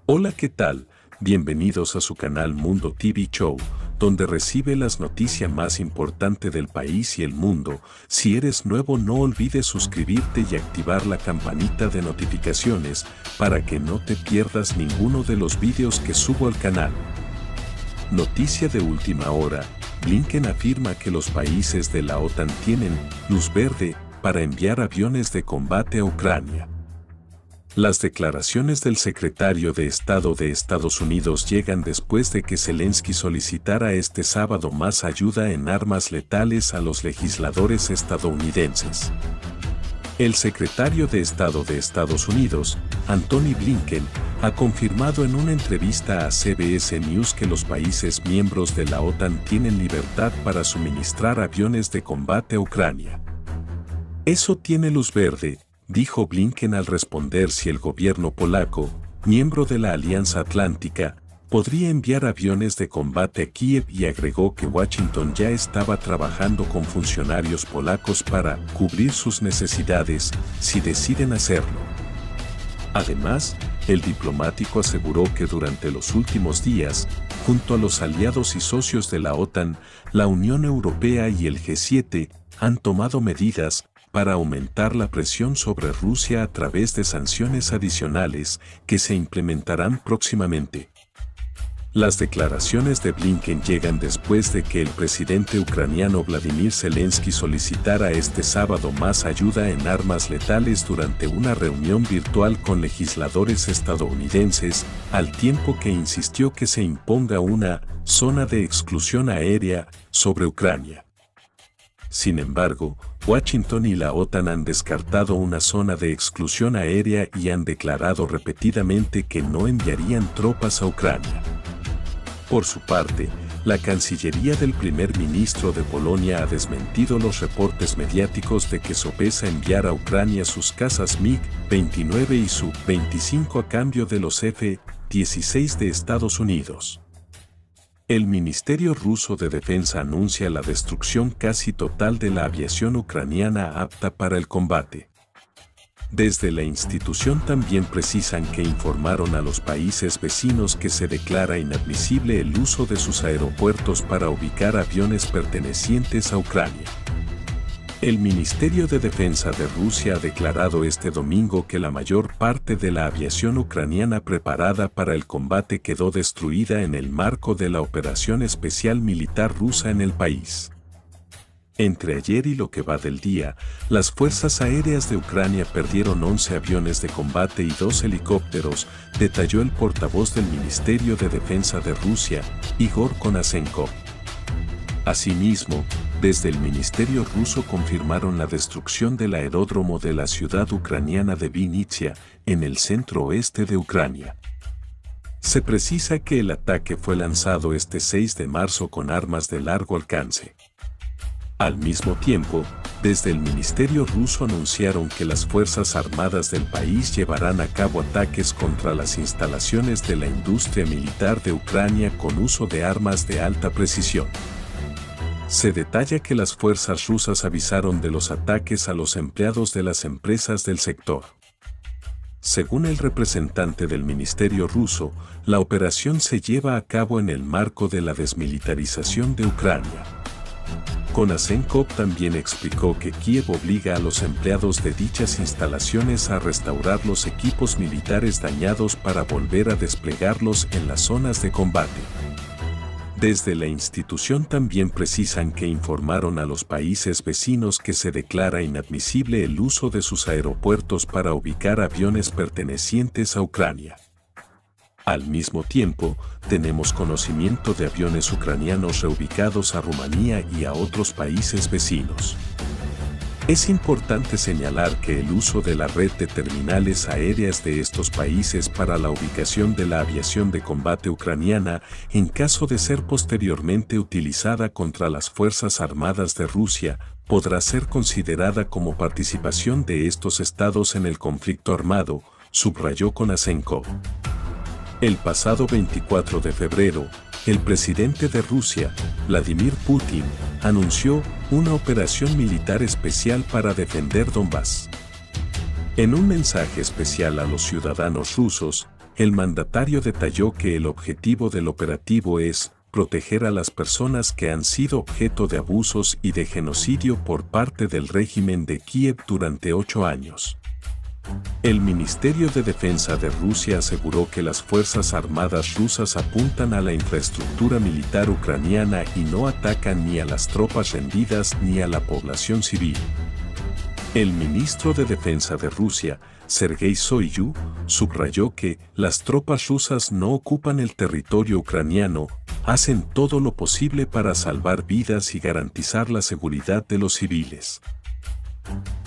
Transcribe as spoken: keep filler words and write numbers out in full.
Hola, ¿qué tal? Bienvenidos a su canal Mundo T V Show, donde recibe las noticias más importantes del país y el mundo. Si eres nuevo, no olvides suscribirte y activar la campanita de notificaciones para que no te pierdas ninguno de los vídeos que subo al canal. Noticia de última hora: Blinken afirma que los países de la OTAN tienen luz verde para enviar aviones de combate a Ucrania. Las declaraciones del secretario de Estado de Estados Unidos llegan después de que Zelensky solicitara este sábado más ayuda en armas letales a los legisladores estadounidenses. El secretario de Estado de Estados Unidos, Antony Blinken, ha confirmado en una entrevista a C B S News que los países miembros de la OTAN tienen libertad para suministrar aviones de combate a Ucrania. Eso tiene luz verde, dijo Blinken al responder si el gobierno polaco, miembro de la Alianza Atlántica, podría enviar aviones de combate a Kiev, y agregó que Washington ya estaba trabajando con funcionarios polacos para cubrir sus necesidades si deciden hacerlo. Además, el diplomático aseguró que durante los últimos días, junto a los aliados y socios de la OTAN, la Unión Europea y el G siete han tomado medidas para aumentar la presión sobre Rusia a través de sanciones adicionales que se implementarán próximamente. Las declaraciones de Blinken llegan después de que el presidente ucraniano Vladimir Zelensky solicitara este sábado más ayuda en armas letales durante una reunión virtual con legisladores estadounidenses, al tiempo que insistió que se imponga una zona de exclusión aérea sobre Ucrania. Sin embargo, Washington y la OTAN han descartado una zona de exclusión aérea y han declarado repetidamente que no enviarían tropas a Ucrania. Por su parte, la Cancillería del primer ministro de Polonia ha desmentido los reportes mediáticos de que sopesa enviar a Ucrania sus cazas MiG veintinueve y Su veinticinco a cambio de los F dieciséis de Estados Unidos. El Ministerio ruso de Defensa anuncia la destrucción casi total de la aviación ucraniana apta para el combate. Desde la institución también precisan que informaron a los países vecinos que se declara inadmisible el uso de sus aeropuertos para ubicar aviones pertenecientes a Ucrania. El Ministerio de Defensa de Rusia ha declarado este domingo que la mayor parte de la aviación ucraniana preparada para el combate quedó destruida en el marco de la operación especial militar rusa en el país. Entre ayer y lo que va del día, las fuerzas aéreas de Ucrania perdieron once aviones de combate y dos helicópteros, detalló el portavoz del Ministerio de Defensa de Rusia, Igor Konasenkov. Asimismo, desde el Ministerio ruso confirmaron la destrucción del aeródromo de la ciudad ucraniana de Vinnytsia, en el centro-oeste de Ucrania. Se precisa que el ataque fue lanzado este seis de marzo con armas de largo alcance. Al mismo tiempo, desde el Ministerio ruso anunciaron que las Fuerzas Armadas del país llevarán a cabo ataques contra las instalaciones de la industria militar de Ucrania con uso de armas de alta precisión. Se detalla que las fuerzas rusas avisaron de los ataques a los empleados de las empresas del sector. Según el representante del Ministerio ruso, la operación se lleva a cabo en el marco de la desmilitarización de Ucrania. Konasenkov también explicó que Kiev obliga a los empleados de dichas instalaciones a restaurar los equipos militares dañados para volver a desplegarlos en las zonas de combate. Desde la institución también precisan que informaron a los países vecinos que se declara inadmisible el uso de sus aeropuertos para ubicar aviones pertenecientes a Ucrania. Al mismo tiempo, tenemos conocimiento de aviones ucranianos reubicados a Rumanía y a otros países vecinos. Es importante señalar que el uso de la red de terminales aéreas de estos países para la ubicación de la aviación de combate ucraniana, en caso de ser posteriormente utilizada contra las Fuerzas Armadas de Rusia, podrá ser considerada como participación de estos estados en el conflicto armado, subrayó Konasenkov. El pasado veinticuatro de febrero, el presidente de Rusia, Vladimir Putin, anunció una operación militar especial para defender Donbass. En un mensaje especial a los ciudadanos rusos, El mandatario detalló que el objetivo del operativo es proteger a las personas que han sido objeto de abusos y de genocidio por parte del régimen de Kiev durante ocho años. El Ministerio de Defensa de Rusia aseguró que las Fuerzas Armadas rusas apuntan a la infraestructura militar ucraniana y no atacan ni a las tropas rendidas ni a la población civil. El ministro de Defensa de Rusia, Sergei Shoigu, subrayó que las tropas rusas no ocupan el territorio ucraniano, hacen todo lo posible para salvar vidas y garantizar la seguridad de los civiles.